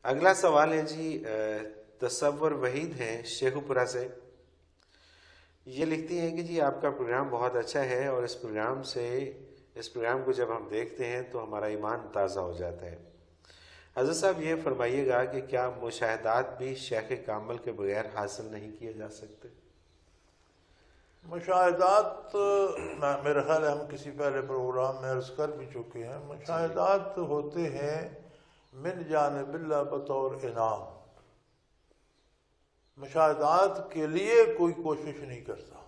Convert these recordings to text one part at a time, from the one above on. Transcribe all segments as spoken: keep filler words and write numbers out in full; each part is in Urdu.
اگلا سوال ہے جی تصور وحید ہیں شیخو پورہ سے. یہ لکھتی ہیں کہ جی آپ کا پروگرام بہت اچھا ہے اور اس پروگرام سے اس پروگرام کو جب ہم دیکھتے ہیں تو ہمارا ایمان تازہ ہو جاتا ہے. حضرت صاحب یہ فرمائیے گا کہ کیا مشاہدات بھی شیخ کامل کے بغیر حاصل نہیں کیے جا سکتے؟ مشاہدات میرے خیال ہے ہم کسی پہلے پروگرام میں عرض کر بھی چکے ہیں. مشاہدات ہوتے ہیں من جانب اللہ بطور انعام. مشاہدات کے لیے کوئی کوشش نہیں کرتا.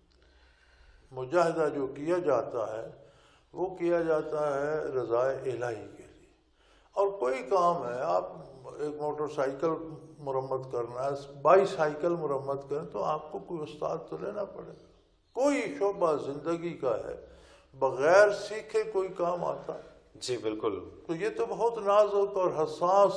مجاہدہ جو کیا جاتا ہے وہ کیا جاتا ہے رضا الہی کے لیے. اور کوئی کام ہے، آپ ایک موٹر سائیکل مرمت کرنا ہے، بائی سائیکل مرمت کریں تو آپ کو کوئی استاد تو لینا پڑے گا. کوئی شعبہ زندگی کا ہے بغیر سیکھے کوئی کام آتا ہے؟ جی بالکل. تو یہ تو بہت نازک اور حساس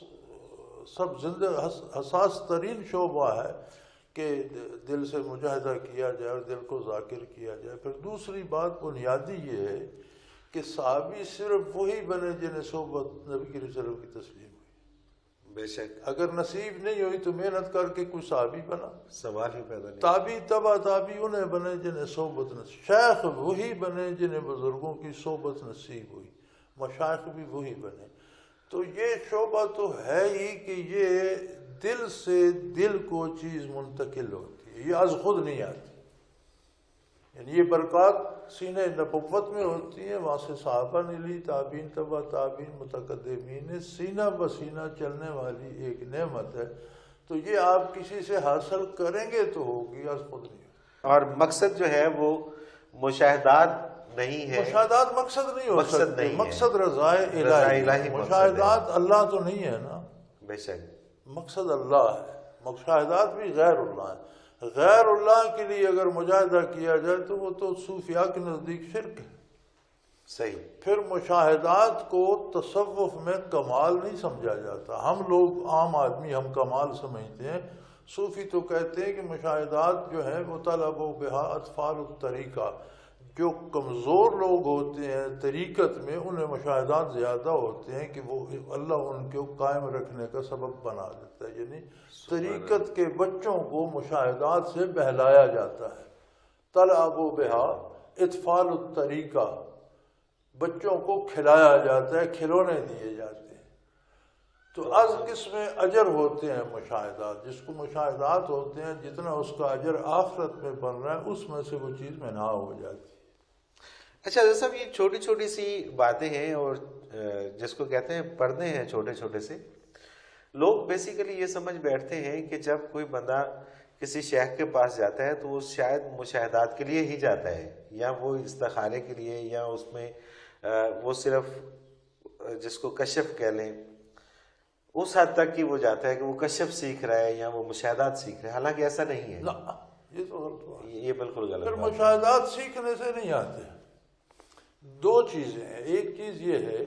سب زندہ حساس ترین شعبہ ہے کہ دل سے مجاہدہ کیا جائے اور دل کو ذاکر کیا جائے. پھر دوسری بات بنیادی یہ ہے کہ صحابی صرف وہی بنے جنہیں صحبت نبی کریم صلی اللہ علیہ وسلم کی تسلیم ہوئی. بے شک. اگر نصیب نہیں ہوئی تو محنت کر کے کوئی صحابی بنا، سوال ہی پیدا نہیں. تابی تبا تابی انہیں بنے جنہیں صحبت نصیب. شیخ وہی بنے جنہیں بزرگوں کی صحبت نصیب ہوئی. مشائخ بھی وہی بنے. تو یہ شعبہ تو ہے ہی کہ یہ دل سے دل کو چیز منتقل ہوتی ہے، یہ از خود نہیں آتی. یعنی یہ برکات سینہ نبوت میں ہوتی ہیں، وہاں سے صحابہ نے لی، تابعین تبع تابعین متقدمین نے، سینہ بسینہ چلنے والی ایک نعمت ہے. تو یہ آپ کسی سے حاصل کریں گے تو ہوگی، از خود نہیں. اور مقصد جو ہے وہ مشاہدات نہیں ہے. مشاہدات مقصد نہیں ہو سکتے. مقصد رضا الہی. مشاہدات اللہ تو نہیں ہے نا. بے شک. مقصد اللہ ہے. مشاہدات بھی غیر اللہ ہے. غیر اللہ کے لیے اگر مجاہدہ کیا جائے تو وہ تو صوفیاء کے نزدیک شرک ہے. صحیح. پھر مشاہدات کو تصوف میں کمال نہیں سمجھا جاتا. ہم لوگ عام آدمی ہم کمال سمجھتے ہیں. صوفی تو کہتے ہیں کہ مشاہدات جو ہیں وہ طلب و بہا اطفال الطریقہ. جو کمزور لوگ ہوتے ہیں طریقت میں انہیں مشاہدات زیادہ ہوتے ہیں کہ وہ اللہ ان کو قائم رکھنے کا سبب بنا دیتا ہے. یعنی طریقت کے بچوں کو مشاہدات سے بہلایا جاتا ہے. طلب و بہا اطفال الطریقہ، بچوں کو کھلایا جاتا ہے، کھلونے دیے جاتے ہیں. تو از قسم اجر ہوتے ہیں مشاہدات. جس کو مشاہدات ہوتے ہیں جتنا اس کا اجر آخرت میں بن رہا ہے اس میں سے وہ چیز منہا ہو جاتی ہے. اچھا حضرت صاحب یہ چھوٹی چھوٹی سی باتیں ہیں اور جس کو کہتے ہیں پردے ہیں چھوٹے چھوٹے سے. لوگ بیسیکلی یہ سمجھ بیٹھتے ہیں کہ جب کوئی بندہ کسی شیخ کے پاس جاتا ہے تو وہ شاید مشاہدات کے لیے ہی جاتا ہے، یا وہ استخارے کے لیے، یا اس میں وہ صرف جس کو کشف کہہ لیں اس حد تک کہ وہ جاتا ہے کہ وہ کشف سیکھ رہا ہے یا وہ مشاہدات سیکھ رہا ہے. حالانکہ ایسا نہیں ہے. یہ تو غلط بات ہے. یہ بالکل غلط. پھر مشاہدات سیکھنے سے نہیں آتے. دو چیزیں ہیں. ایک چیز یہ ہے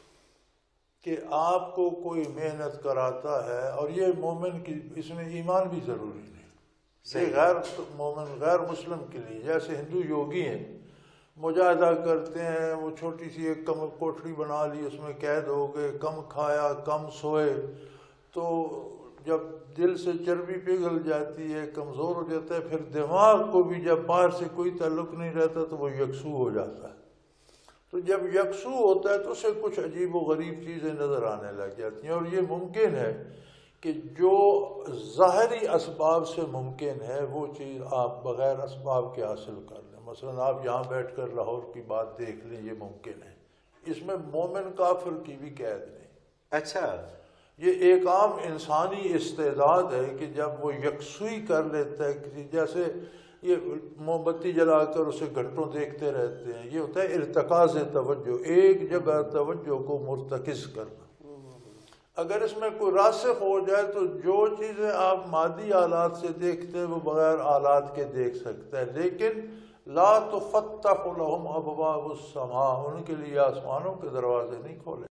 کہ آپ کو کوئی محنت کراتا ہے، اور یہ مومن کی اس میں ایمان بھی ضروری نہیں. یہ غیر مومن غیر مسلم کے لیے، جیسے ہندو یوگی ہیں مجاہدہ کرتے ہیں، وہ چھوٹی سی ایک کم کوٹھری بنا لی، اس میں قید ہو گئے، کم کھایا کم سوئے، تو جب دل سے چربی پگھل جاتی ہے، کمزور ہو جاتا ہے، پھر دماغ کو بھی جب باہر سے کوئی تعلق نہیں رہتا تو وہ یکسو ہو جاتا ہے. تو جب یکسو ہوتا ہے تو اسے کچھ عجیب و غریب چیزیں نظر آنے لگ جاتی ہیں. اور یہ ممکن ہے کہ جو ظاہری اسباب سے ممکن ہے وہ چیز آپ بغیر اسباب کے حاصل کر لیں. مثلا آپ یہاں بیٹھ کر لاہور کی بات دیکھ لیں، یہ ممکن ہے. اس میں مومن کافر کی بھی قید نہیں. اچھا. یہ ایک عام انسانی استعداد ہے کہ جب وہ یکسوئی کر لیتا ہے کسی، جیسے یہ موم بتی جلا کر اسے گھنٹوں دیکھتے رہتے ہیں، یہ ہوتا ہے ارتکاز توجہ، ایک جگہ توجہ کو مرتکز کرنا. اگر اس میں کوئی راسخ ہو جائے تو جو چیزیں آپ مادی آلات سے دیکھتے ہیں وہ بغیر آلات کے دیکھ سکتے ہیں. لیکن لا تفتح لهم ابواب السماء، ان کے لیے آسمانوں کے دروازے نہیں کھولے.